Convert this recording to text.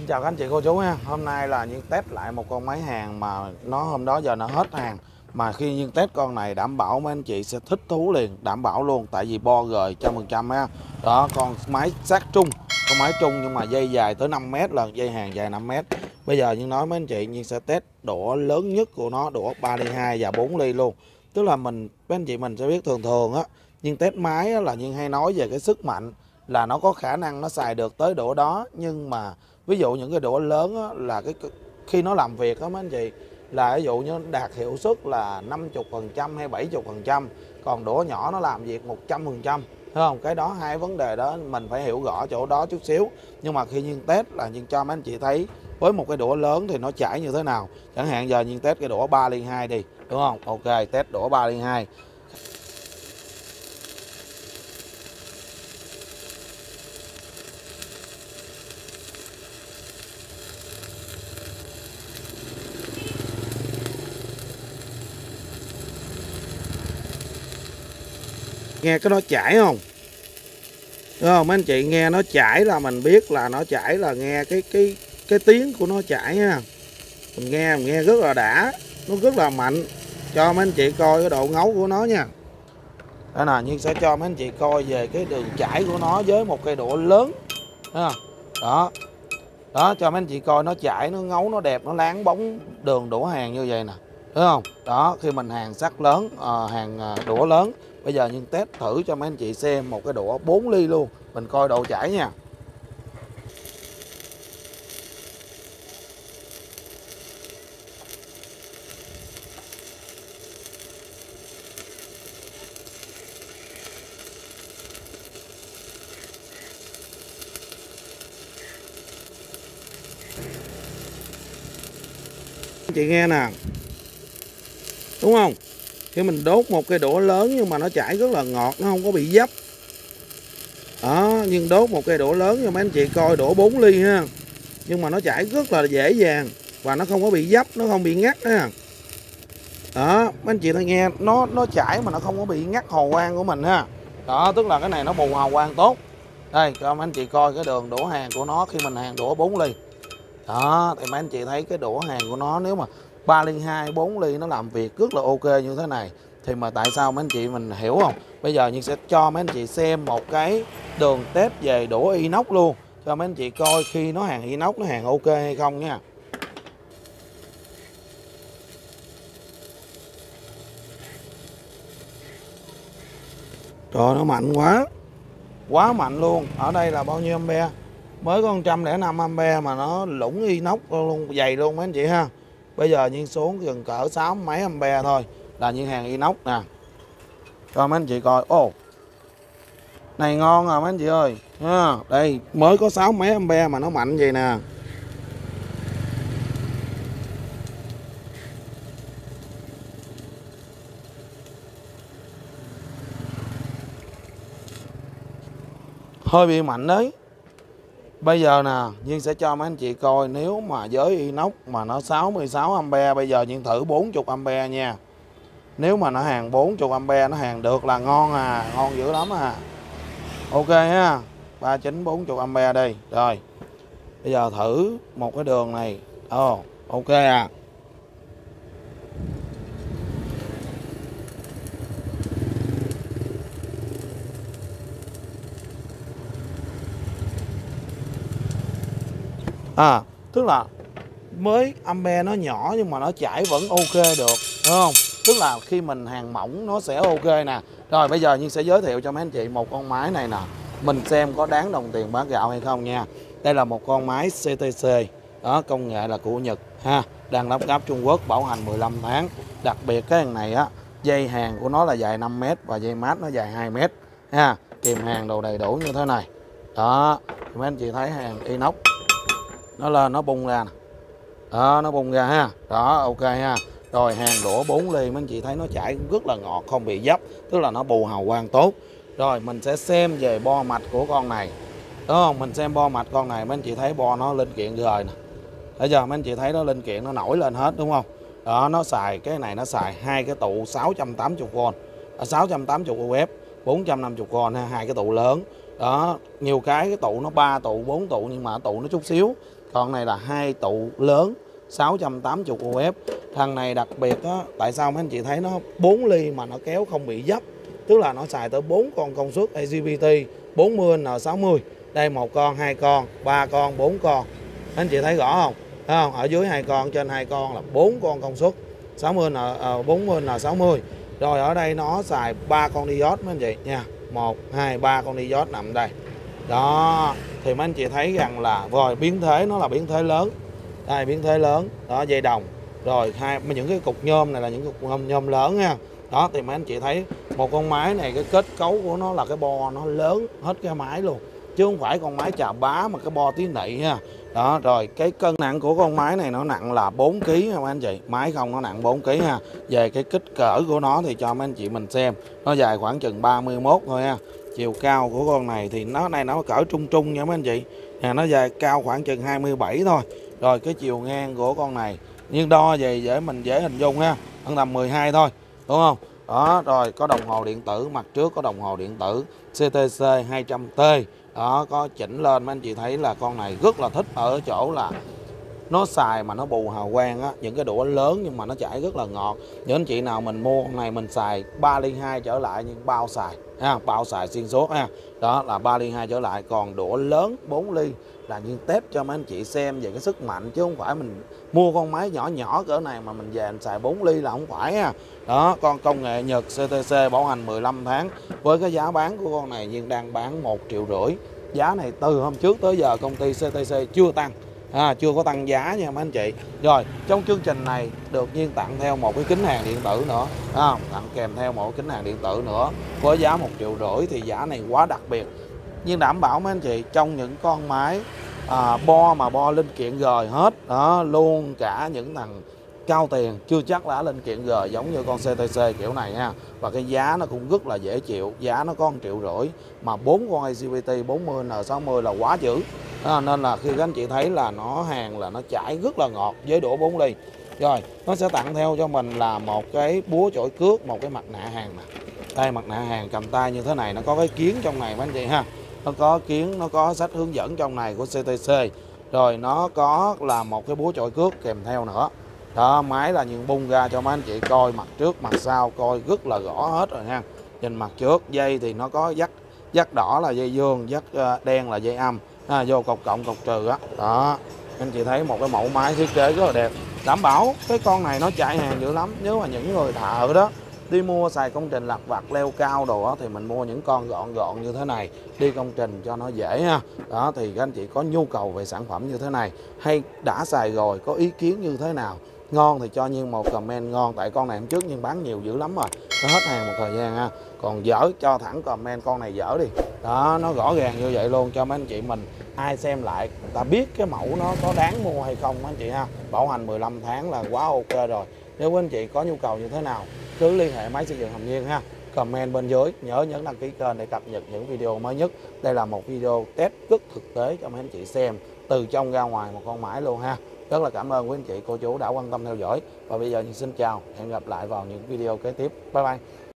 chào các anh chị cô chú ha. Hôm nay là Nhiên test lại một con máy hàng mà nó hôm đó giờ nó hết hàng. Mà khi Nhiên test con này đảm bảo mấy anh chị sẽ thích thú liền, đảm bảo luôn. Tại vì bo gời 100% ha. Đó, con máy sát trung, con máy trung nhưng mà dây dài tới 5m, lần dây hàng dài 5m. Bây giờ Nhiên nói mấy anh chị, Nhiên sẽ test đũa lớn nhất của nó, đũa 3 ly 2 và 4 ly luôn. Tức là mấy anh chị mình sẽ biết thường thường á, Nhiên test máy á, là Nhiên hay nói về cái sức mạnh là nó có khả năng nó xài được tới đũa đó, nhưng mà ví dụ những cái đũa lớn á, là khi nó làm việc á mấy anh chị, là ví dụ như đạt hiệu suất là 50% hay 70%, còn đũa nhỏ nó làm việc 100%, thấy không? Cái đó, hai vấn đề đó mình phải hiểu rõ chỗ đó chút xíu. Nhưng mà khi Nhiên test là Nhiên cho mấy anh chị thấy với một cái đũa lớn thì nó chảy như thế nào. Chẳng hạn giờ Nhiên test cái đũa 3 ly 2 đi, đúng không? Ok, test đũa 3 ly 2. Nghe cái nó chảy không? Đúng không? Mấy anh chị nghe nó chảy là mình biết là nó chảy, là nghe cái tiếng của nó chảy ha. Mình nghe rất là đã, nó rất là mạnh. Cho mấy anh chị coi cái độ ngấu của nó nha. Đây nè, Nhiên sẽ cho mấy anh chị coi về cái đường chảy của nó với một cây đũa lớn. Đó. Đó, cho mấy anh chị coi nó chảy, nó ngấu, nó đẹp, nó láng bóng đường đũa hàng như vậy nè. Đúng không? Đó, khi mình hàng sắt lớn, hàng đũa lớn. Bây giờ Nhiên test thử cho mấy anh chị xem một cái đũa 4 ly luôn. Mình coi độ chảy nha. Anh chị nghe nè. Đúng không? Khi mình đốt một cái đũa lớn nhưng mà nó chảy rất là ngọt, nó không có bị dấp. Đó, nhưng đốt một cây đũa lớn cho mấy anh chị coi, đũa 4 ly ha. Nhưng mà nó chảy rất là dễ dàng và nó không có bị dấp, nó không bị ngắt ha. Đó, mấy anh chị thấy nghe nó chảy mà nó không có bị ngắt hồ quang của mình ha. Đó, tức là cái này nó bù hào quang tốt. Đây, cho mấy anh chị coi cái đường đũa hàng của nó khi mình hàng đũa 4 ly. Đó, thì mấy anh chị thấy cái đũa hàng của nó nếu mà 3 ly 2, 4 ly nó làm việc rất là ok như thế này. Thì mà tại sao mấy anh chị mình hiểu không? Bây giờ Nhiên sẽ cho mấy anh chị xem một cái đường test về đũa inox luôn. Cho mấy anh chị coi khi nó hàng inox nó hàng ok hay không nha. Trời, nó mạnh quá. Quá mạnh luôn. Ở đây là bao nhiêu ampe? Mới có 105 ampe mà nó lũng inox luôn, dày luôn mấy anh chị ha. Bây giờ Nhiên xuống gần cỡ 6 mấy ampe thôi là Nhiên hàng inox nè. Cho mấy anh chị coi. Ồ, này ngon à mấy anh chị ơi ha. Đây mới có 6 mấy ampe mà nó mạnh vậy nè. Hơi bị mạnh đấy. Bây giờ nè, Nhiên sẽ cho mấy anh chị coi nếu mà với inox mà nó 66 ampe, bây giờ Nhiên thử 40 ampe nha. Nếu mà nó hàng 40 ampe nó hàng được là ngon à, ngon dữ lắm à. Ok ha. 39 40 ampe đi. Rồi. Bây giờ thử một cái đường này. Ồ, ok à. Tức là mới ampe nó nhỏ nhưng mà nó chảy vẫn ok được, đúng không? Tức là khi mình hàng mỏng nó sẽ ok nè. Rồi bây giờ Nhiên sẽ giới thiệu cho mấy anh chị một con máy này nè. Mình xem có đáng đồng tiền bát gạo hay không nha. Đây là một con máy CTC. Đó, công nghệ là của Nhật ha. Đang lắp ráp Trung Quốc, bảo hành 15 tháng. Đặc biệt cái hàng này á, dây hàng của nó là dài 5m và dây mát nó dài 2m ha. Kìm hàng đồ đầy đủ như thế này. Đó, mấy anh chị thấy hàng inox nó lên nó bung ra nè. Đó, nó bung ra ha. Đó, ok ha. Rồi hàng đũa 4 ly mấy anh chị thấy nó chảy rất là ngọt, không bị dấp, tức là nó bù hào quang tốt. Rồi mình sẽ xem về bo mạch của con này. Đúng không? Mình xem bo mạch con này mấy anh chị thấy bo nó linh kiện rồi nè. Bây giờ mấy anh chị thấy nó linh kiện nó nổi lên hết đúng không? Đó, nó xài cái này, nó xài hai cái tụ 680V, 680 UF, 450V ha, hai cái tụ lớn. Đó, nhiều cái tụ nó 3 tụ 4 tụ nhưng mà tụ nó chút xíu. Còn này là 2 tụ lớn 680 UF. Thằng này đặc biệt á, tại sao mấy anh chị thấy nó 4 ly mà nó kéo không bị dấp, tức là nó xài tới 4 con công suất AGBT 40N60. Đây 1 con, 2 con, 3 con, 4 con. Mấy anh chị thấy rõ không? Thấy không? Ở dưới 2 con, trên 2 con là 4 con công suất 40N60. Rồi ở đây nó xài 3 con diode mấy anh chị nha. 1, 2, 3 con diode nằm đây. Đó, thì mấy anh chị thấy rằng là rồi biến thế nó là biến thế lớn. Đây biến thế lớn, đó dây đồng. Rồi những cái cục nhôm này là những cục nhôm lớn nha. Đó thì mấy anh chị thấy một con máy này cái kết cấu của nó là cái bo nó lớn hết cái máy luôn, chứ không phải con máy chà bá mà cái bo tí nị nha. Đó, rồi cái cân nặng của con máy này nó nặng là 4 kg nha mấy anh chị. Máy không nó nặng 4 kg ha. Về cái kích cỡ của nó thì cho mấy anh chị mình xem. Nó dài khoảng chừng 31 thôi ha. Chiều cao của con này thì nó cỡ trung trung nha mấy anh chị. Nó dài cao khoảng chừng 27 thôi. Rồi cái chiều ngang của con này nhưng đo về để mình dễ hình dung ha, khoảng tầm 12 thôi, đúng không? Đó, rồi có đồng hồ điện tử, mặt trước có đồng hồ điện tử CTC 200T. Đó, có chỉnh lên mấy anh chị thấy là con này rất là thích ở chỗ là nó xài mà nó bù hào quang á, những cái đũa lớn nhưng mà nó chảy rất là ngọt. Những anh chị nào mình mua con này mình xài 3 ly 2 trở lại nhưng bao xài ha, bao xài xuyên suốt ha. Đó là 3 ly 2 trở lại, còn đũa lớn 4 ly là những test cho mấy anh chị xem về cái sức mạnh, chứ không phải mình mua con máy nhỏ nhỏ cỡ này mà mình về mình xài 4 ly là không phải ha. Đó, con công nghệ Nhật CTC bảo hành 15 tháng với cái giá bán của con này nhưng đang bán 1,5 triệu. Giá này từ hôm trước tới giờ công ty CTC chưa tăng. Chưa có tăng giá nha mấy anh chị. Rồi trong chương trình này được nhiên tặng theo một cái kính hàng điện tử nữa, tặng kèm theo một kính hàng điện tử nữa với giá 1,5 triệu. Thì giá này quá đặc biệt, nhưng đảm bảo mấy anh chị trong những con máy bo linh kiện gời hết đó, luôn cả những thằng cao tiền chưa chắc là linh kiện gời giống như con CTC kiểu này ha. Và cái giá nó cũng rất là dễ chịu, giá nó có 1,5 triệu mà 4 con AGBT 40N60 là quá dữ. Nên là khi các anh chị thấy là nó hàng là nó chảy rất là ngọt với đũa 4 ly. Rồi nó sẽ tặng theo cho mình là một cái búa chổi cước, một cái mặt nạ hàng nè. Đây mặt nạ hàng cầm tay như thế này, nó có cái kiến trong này mấy anh chị ha. Nó có kiến, nó có sách hướng dẫn trong này của CTC. Rồi nó có là một cái búa chổi cước kèm theo nữa. Đó, máy là những bung ra cho mấy anh chị coi mặt trước mặt sau coi rất là rõ hết rồi nha. Nhìn mặt trước dây thì nó có dắt đỏ là dây dương, dắt đen là dây âm, vô cọc cộng cọc trừ á. Đó, anh chị thấy một cái mẫu máy thiết kế rất là đẹp. Đảm bảo cái con này nó chạy hàng dữ lắm. Nếu mà những người thợ đó đi mua xài công trình lặt vặt leo cao đồ đó, thì mình mua những con gọn gọn như thế này đi công trình cho nó dễ ha. Đó thì các anh chị có nhu cầu về sản phẩm như thế này hay đã xài rồi có ý kiến như thế nào ngon thì cho Nhiên một comment ngon, tại con này hôm trước nhưng bán nhiều dữ lắm rồi, nó hết hàng một thời gian ha. Còn dở cho thẳng comment con này dở đi. Đó, nó rõ ràng như vậy luôn cho mấy anh chị mình ai xem lại ta biết cái mẫu nó có đáng mua hay không mấy anh chị ha. Bảo hành 15 tháng là quá ok rồi. Nếu quý anh chị có nhu cầu như thế nào cứ liên hệ máy xây dựng Hồng Nhiên ha. Comment bên dưới, nhớ nhấn đăng ký kênh để cập nhật những video mới nhất. Đây là một video test rất thực tế cho mấy anh chị xem từ trong ra ngoài một con máy luôn ha. Rất là cảm ơn quý anh chị cô chú đã quan tâm theo dõi. Và bây giờ Nhiên xin chào, hẹn gặp lại vào những video kế tiếp. Bye bye.